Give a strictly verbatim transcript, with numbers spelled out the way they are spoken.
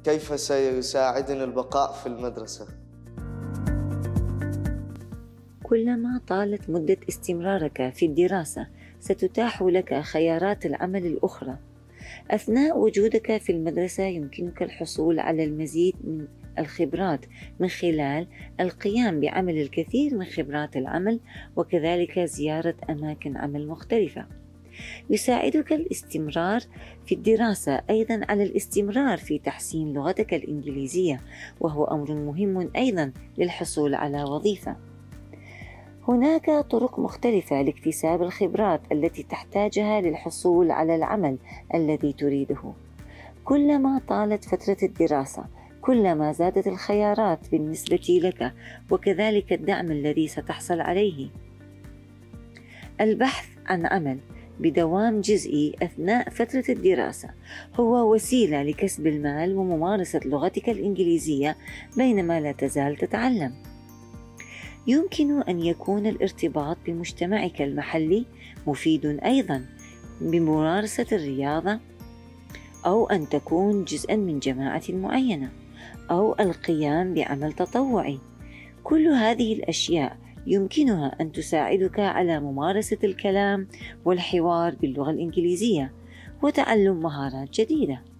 كيف سيساعدني البقاء في المدرسة؟ كلما طالت مدة استمرارك في الدراسة ستتاح لك خيارات العمل الأخرى. أثناء وجودك في المدرسة يمكنك الحصول على المزيد من الخبرات من خلال القيام بعمل الكثير من خبرات العمل، وكذلك زيارة أماكن عمل مختلفة. يساعدك الاستمرار في الدراسة أيضا على الاستمرار في تحسين لغتك الإنجليزية، وهو أمر مهم أيضا للحصول على وظيفة. هناك طرق مختلفة لاكتساب الخبرات التي تحتاجها للحصول على العمل الذي تريده. كلما طالت فترة الدراسة كلما زادت الخيارات بالنسبة لك، وكذلك الدعم الذي ستحصل عليه. البحث عن عمل بدوام جزئي أثناء فترة الدراسة هو وسيلة لكسب المال وممارسة لغتك الإنجليزية بينما لا تزال تتعلم. يمكن أن يكون الارتباط بمجتمعك المحلي مفيد أيضا بممارسة الرياضة، أو أن تكون جزءا من جماعة معينة، أو القيام بعمل تطوعي. كل هذه الأشياء يمكنها أن تساعدك على ممارسة الكلام والحوار باللغة الإنجليزية وتعلم مهارات جديدة.